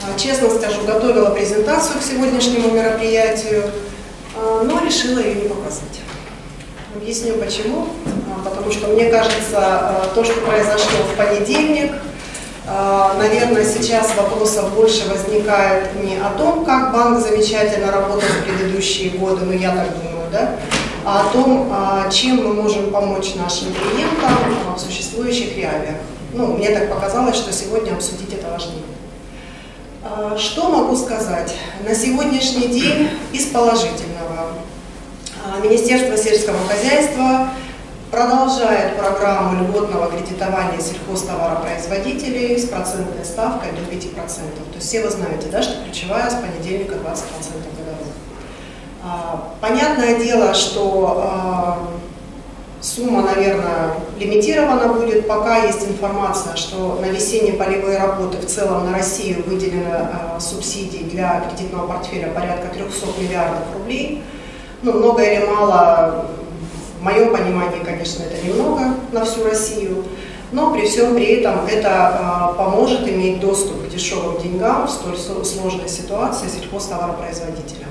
Честно скажу, готовила презентацию к сегодняшнему мероприятию, но решила ее не показать. Объясню почему. Потому что, мне кажется, то, что произошло в понедельник, наверное, сейчас вопросов больше возникает не о том, как банк замечательно работал в предыдущие годы, но я так думаю, да, а о том, чем мы можем помочь нашим клиентам в существующих реалиях. Ну, мне так показалось, что сегодня обсудить это важнее. Что могу сказать? На сегодняшний день из положительного. Министерство сельского хозяйства продолжает программу льготного кредитования сельхозтоваропроизводителей с процентной ставкой до 5%. То есть все вы знаете, да, что ключевая с понедельника 20% годовых. Понятное дело, что сумма, наверное, лимитирована будет. Пока есть информация, что на весенние полевые работы в целом на Россию выделено субсидий для кредитного портфеля порядка 300 миллиардов рублей. Ну, много или мало, в моем понимании, конечно, это немного на всю Россию, но при всем при этом это поможет иметь доступ к дешевым деньгам в столь сложной ситуации сельхозтоваропроизводителям.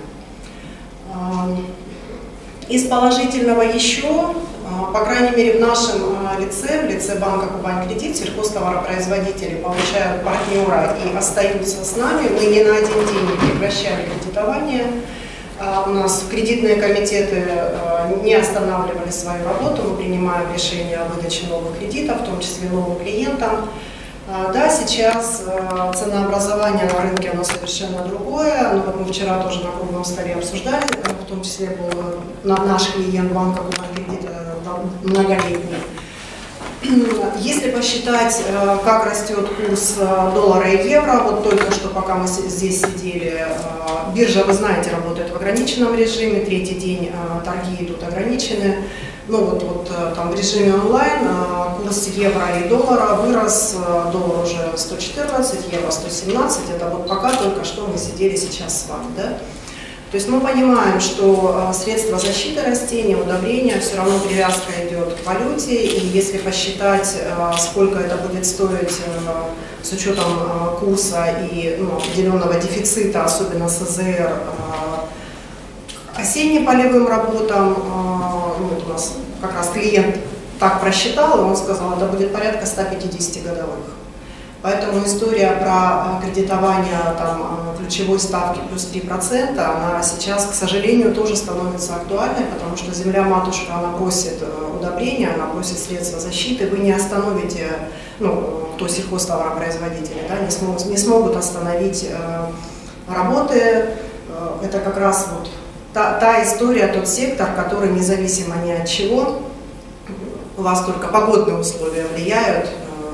Из положительного еще, по крайней мере в нашем лице, в лице банка Кубань-Кредит, сельхозтоваропроизводители получают партнера и остаются с нами. Мы ни на один день не прекращали кредитование. У нас кредитные комитеты не останавливали свою работу, мы принимаем решения о выдаче новых кредитов, в том числе новым клиентам. Да, сейчас ценообразование на рынке оно совершенно другое. Ну, вот мы вчера тоже на круглом столе обсуждали, в том числе был наш клиент банка Кубань-Кредит многолетний. Если посчитать, как растет курс доллара и евро, вот только что пока мы здесь сидели, биржа, вы знаете, работает в ограниченном режиме, третий день торги идут ограничены. Ну вот там в режиме онлайн курс евро и доллара вырос, доллар уже 114, евро 117, это вот пока только что мы сидели сейчас с вами, да? То есть мы понимаем, что средства защиты растений, удобрения, все равно привязка идет к валюте, и если посчитать, сколько это будет стоить с учетом курса и определенного дефицита, особенно СЗР, осенним полевым работам, вот у нас как раз клиент так просчитал, и он сказал, это будет порядка 150 годовых. Поэтому история про кредитование там, ключевой ставки плюс 3%, она сейчас, к сожалению, тоже становится актуальной, потому что земля-матушка, она просит удобрения, она просит средства защиты. Вы не остановите, кто сельхозтоваропроизводители, да, не смогут остановить работы. Это как раз вот та история, тот сектор, который независимо ни от чего, у вас только погодные условия влияют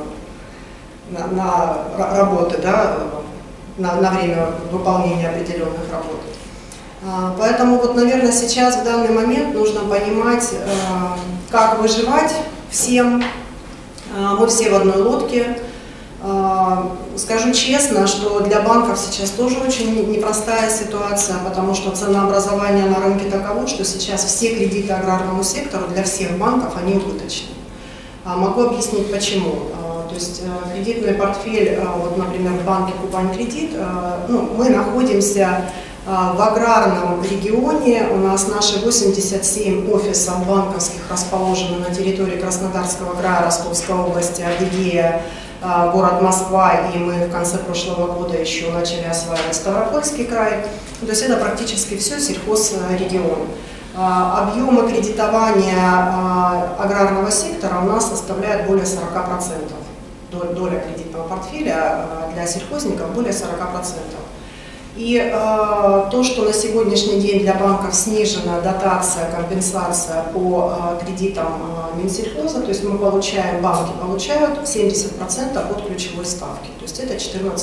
на работы, да, на время выполнения определенных работ. Поэтому, вот, наверное, сейчас в данный момент нужно понимать, как выживать всем. Мы все в одной лодке. Скажу честно, что для банков сейчас тоже очень непростая ситуация, потому что ценообразование на рынке таково, что сейчас все кредиты аграрному сектору для всех банков, они убыточны. Могу объяснить почему. То есть кредитный портфель, вот, например, в банке Кубань-Кредит, мы находимся в аграрном регионе, у нас наши 87 офисов банковских расположены на территории Краснодарского края, Ростовской области, Адыгея, город Москва, и мы в конце прошлого года еще начали осваивать Ставропольский край. То есть это практически все сельхозрегион. Объемы кредитования аграрного сектора у нас составляют более 40%. Доля кредитного портфеля для сельхозников более 40%. И то, что на сегодняшний день для банков снижена дотация, компенсация по кредитам Минсельхоза, то есть мы получаем, банки получают 70% от ключевой ставки, то есть это 14%.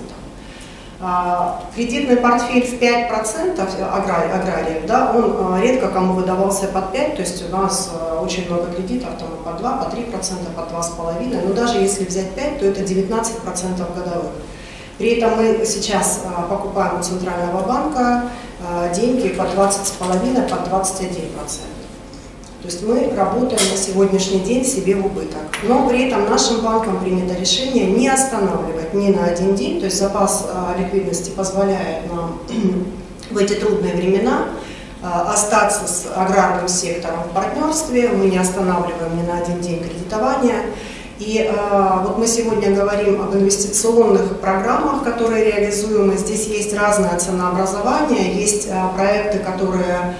Кредитный портфель в 5% аграриев, да, он редко кому выдавался под 5%, то есть у нас очень много кредитов, там по 2, по 3%, по 2,5%, но даже если взять 5%, то это 19% годовых. При этом мы сейчас покупаем у Центрального банка деньги по 20,5, по 21%. То есть мы работаем на сегодняшний день себе в убыток. Но при этом нашим банком принято решение не останавливать ни на один день, то есть запас ликвидности позволяет нам в эти трудные времена остаться с аграрным сектором в партнерстве, мы не останавливаем ни на один день кредитования. И вот мы сегодня говорим об инвестиционных программах, которые реализуемы. Здесь есть разное ценообразование, есть проекты, которые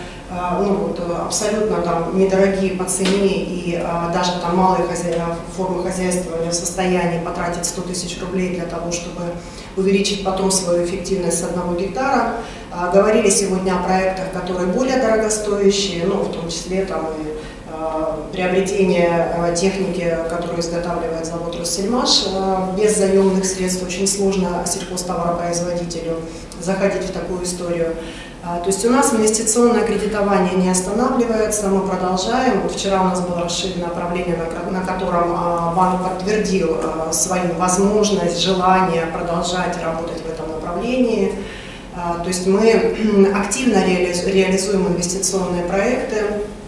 абсолютно там недорогие по цене, и даже там малые формы хозяйствования в состоянии потратить 100 тысяч рублей для того, чтобы увеличить потом свою эффективность с 1 гектара. Говорили сегодня о проектах, которые более дорогостоящие, в том числе там и приобретение техники, которую изготавливает завод Россельмаш. Без заемных средств очень сложно сельхозтоваропроизводителю заходить в такую историю. То есть у нас инвестиционное кредитование не останавливается, мы продолжаем. Вот вчера у нас было расширенное направление, на котором банк подтвердил свою возможность, желание продолжать работать в этом направлении. То есть мы активно реализуем инвестиционные проекты,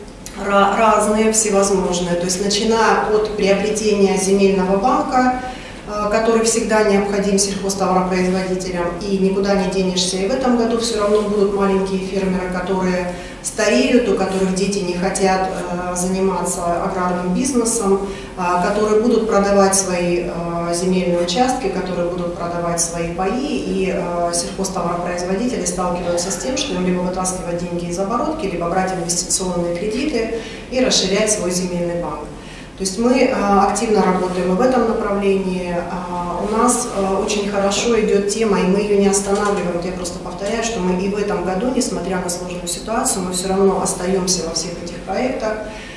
разные, всевозможные, то есть начиная от приобретения земельного банка, который всегда необходим сельхозтоваропроизводителям, и никуда не денешься. И в этом году все равно будут маленькие фермеры, которые стареют, у которых дети не хотят заниматься аграрным бизнесом, которые будут продавать свои земельные участки, которые будут продавать свои паи, и сельхозтоваропроизводители сталкиваются с тем, что им либо вытаскивать деньги из оборотки, либо брать инвестиционные кредиты и расширять свой земельный банк. То есть мы активно работаем и в этом направлении. У нас очень хорошо идет тема, и мы ее не останавливаем. Вот я просто повторяю, что мы и в этом году, несмотря на сложную ситуацию, мы все равно остаемся во всех этих проектах.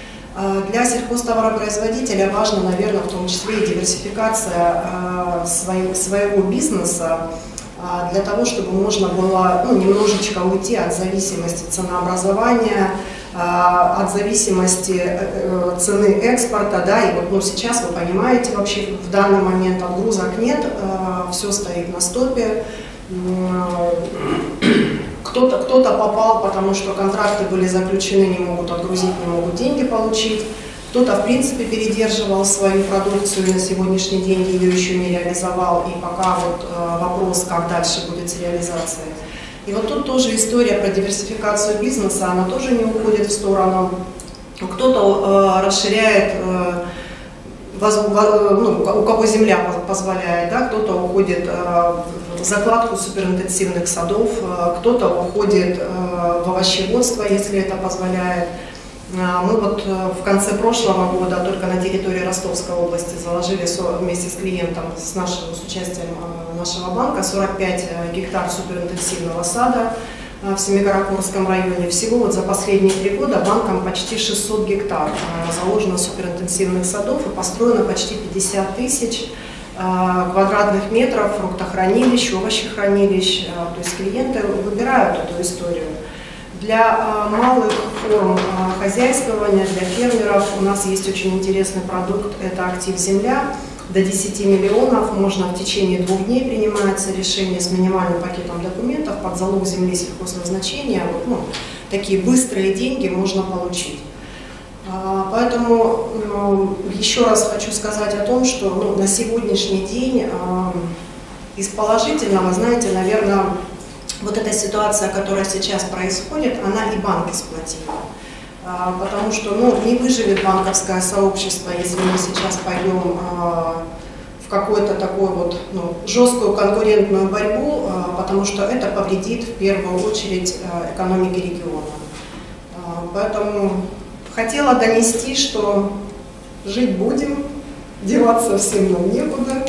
Для сельхозтоваропроизводителя важно, наверное, в том числе и диверсификация своего бизнеса, для того, чтобы можно было немножечко уйти от зависимости ценообразования, от зависимости цены экспорта, да, и вот сейчас вы понимаете, вообще в данный момент отгрузок нет, все стоит на стопе. Кто-то попал, потому что контракты были заключены, не могут отгрузить, не могут деньги получить. Кто-то, в принципе, передерживал свою продукцию и на сегодняшний день ее еще не реализовал. И пока вот вопрос, как дальше будет с реализацией. И вот тут тоже история про диверсификацию бизнеса, она тоже не уходит в сторону. Кто-то расширяет, у кого земля позволяет, да, кто-то уходит в закладку суперинтенсивных садов, кто-то уходит в овощеводство, если это позволяет. Мы вот в конце прошлого года только на территории Ростовской области заложили вместе с клиентом, с участием нашего банка, 45 гектар суперинтенсивного сада в Семикаракорском районе. Всего вот за последние 3 года банком почти 600 гектар заложено суперинтенсивных садов и построено почти 50 тысяч квадратных метров фруктохранилищ, овощехранилищ. То есть клиенты выбирают эту историю. Для малых форм хозяйствования, для фермеров у нас есть очень интересный продукт, это актив земля. До 10 миллионов можно в течение 2 дней принимается решение с минимальным пакетом документов под залог земли сельхозназначения. Такие быстрые деньги можно получить. Поэтому еще раз хочу сказать о том, что на сегодняшний день из положительного, знаете, наверное, вот эта ситуация, которая сейчас происходит, она и банки сплотила. Потому что не выживет банковское сообщество, если мы сейчас пойдем в какую-то такую жесткую конкурентную борьбу, потому что это повредит в первую очередь экономике региона. Поэтому хотела донести, что жить будем, деваться всем нам некуда.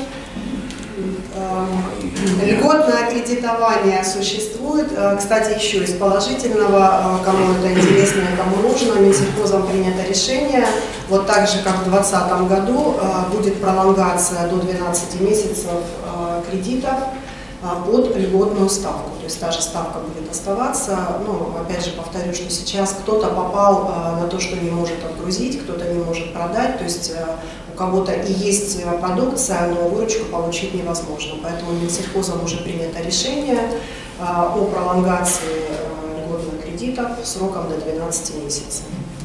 Льготное кредитование существует. Кстати, еще из положительного, кому это интересно и кому нужно, Минсельхозом принято решение. Вот так же, как в 2020 году, будет пролонгация до 12 месяцев кредитов под льготную ставку. То есть та же ставка будет оставаться. Опять же повторю, что сейчас кто-то попал на то, что не может отгрузить, кто-то не может продать. То есть у кого-то и есть продукция, но выручку получить невозможно. Поэтому Минсельхозом уже принято решение о пролонгации льготных кредитов сроком до 12 месяцев.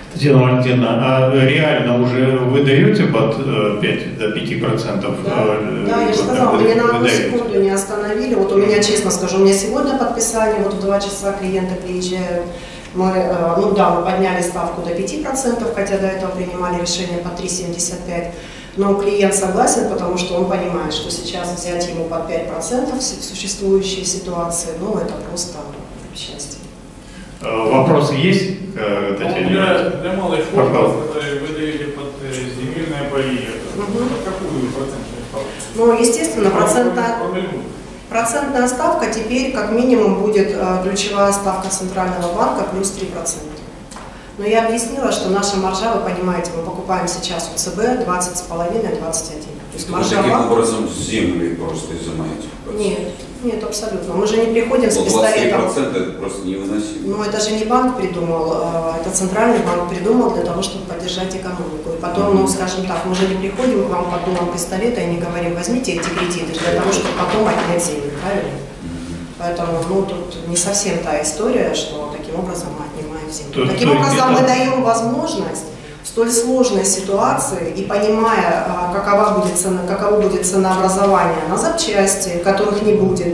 Татьяна Валентиновна, а реально уже вы даете под 5 до 5%? Да, я же сказала, меня на одну секунду не остановили. Вот у меня, честно скажу, у меня сегодня подписание, вот в 2 часа клиенты приезжают. Мы подняли ставку до 5%, хотя до этого принимали решение по 3,75%. Но клиент согласен, потому что он понимает, что сейчас взять ему под 5% в существующей ситуации, это просто счастье. Вопросы есть, Татьяна? Для малой формы, которые вы даете под земельное паи, какую процентную ставку? Естественно, процентная ставка теперь как минимум будет ключевая ставка Центрального банка плюс 3%. Но я объяснила, что наша маржа, вы понимаете, мы покупаем сейчас у ЦБ 20,5-21. То есть маржа таким образом земли просто изымаете? Нет, абсолютно. Мы же не приходим с пистолетом. 23% это просто невыносимо. Это же не банк придумал, это Центральный банк придумал для того, чтобы поддержать экономику. И потом, скажем так, мы же не приходим к вам под дулом пистолета и не говорим, возьмите эти кредиты для того, чтобы потом отнять землю, правильно? Поэтому, тут не совсем та история, что таким образом мы отнимаем землю. Таким образом мы даем возможность в столь сложной ситуации и понимая, каково будет ценообразование на запчасти, которых не будет,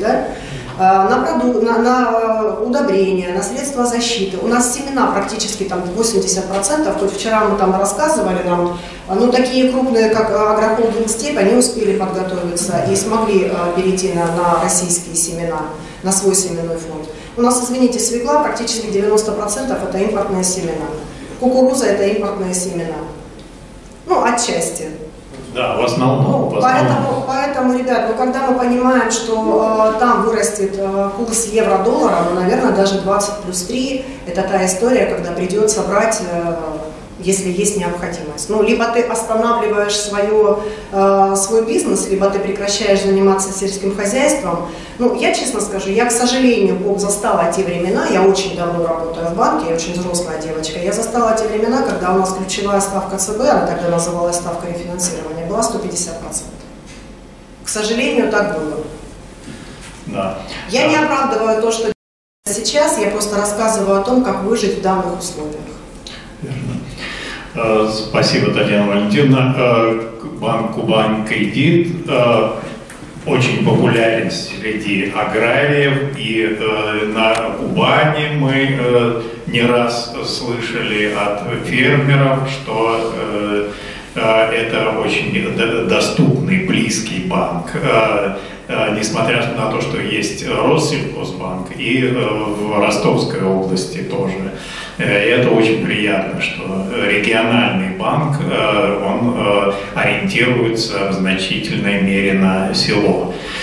на удобрения, на средства защиты. У нас семена практически 80%, хоть вчера мы рассказывали нам, такие крупные, как агрохолдинг «Степь», они успели подготовиться и смогли перейти на российские семена, на свой семенной фонд. У нас, извините, свекла практически 90% это импортные семена. Кукуруза – это импортные семена. Отчасти. Да, в основном. Поэтому, ребят, когда мы понимаем, что там вырастет курс евро-доллара, наверное, даже 20 плюс 3 – это та история, когда придется брать, если есть необходимость. Либо ты останавливаешь свой бизнес, либо ты прекращаешь заниматься сельским хозяйством. Я честно скажу, я, к сожалению, застала те времена, я очень давно работаю в банке, я очень взрослая девочка, я застала те времена, когда у нас ключевая ставка ЦБ, она тогда называлась ставка рефинансирования, была 150%. К сожалению, так было. Да. Я не оправдываю то, что сейчас, я просто рассказываю о том, как выжить в данных условиях. Верно. Спасибо, Татьяна Валентиновна. Банк Кубань Кредит очень популярен среди аграриев, и на Кубани мы не раз слышали от фермеров, что это очень доступный, близкий банк, несмотря на то, что есть Россельхозбанк и в Ростовской области тоже. И это очень приятно, что региональный банк, он ориентируется в значительной мере на село.